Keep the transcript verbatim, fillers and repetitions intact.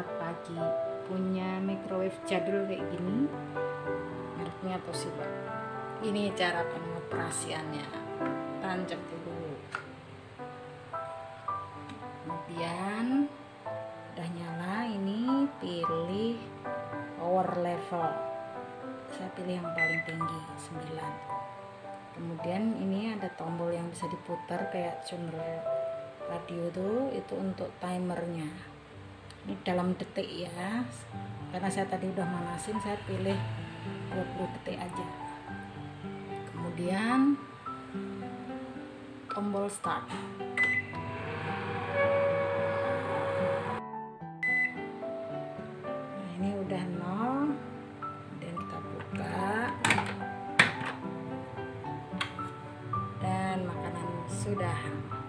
selamat pagi. Punya microwave jadul kayak gini, mereknya Toshiba. Ini cara pengoperasiannya. Tancap dulu, kemudian udah nyala, ini pilih power level. Saya pilih yang paling tinggi, sembilan. Kemudian ini ada tombol yang bisa diputar kayak tuner radio tuh, itu untuk timernya. Ini dalam detik ya, karena saya tadi udah manasin, saya pilih dua puluh detik aja. Kemudian tombol start. Nah, ini udah nol. Kemudian kita buka, dan makanan sudah